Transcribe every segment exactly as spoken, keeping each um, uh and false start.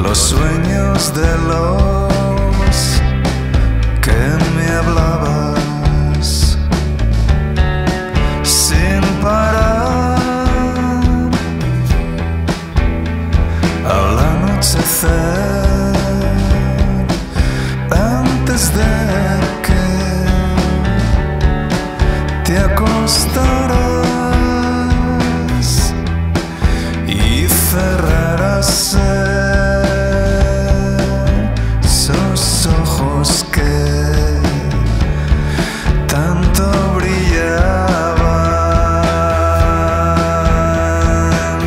los sueños de los que me hablabas sin parar al anochecer, antes de que te acostarás y cerrarás esos ojos que tanto brillaban.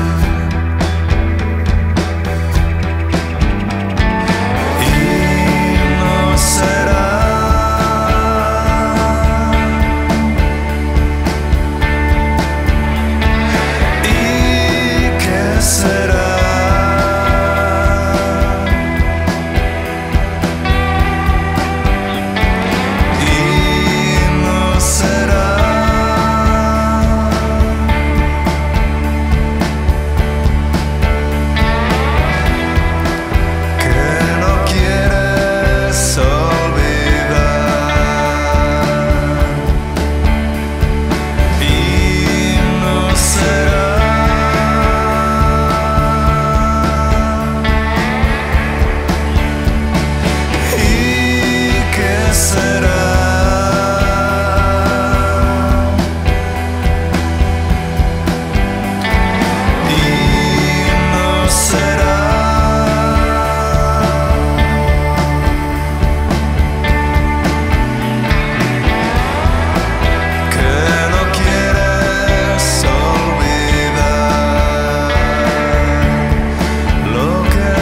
Y no será será y no será que no quieres olvidar y no será será y no será que no quieres olvidar lo que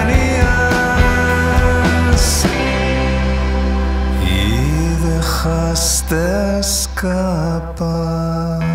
tenías y dejaste escapar.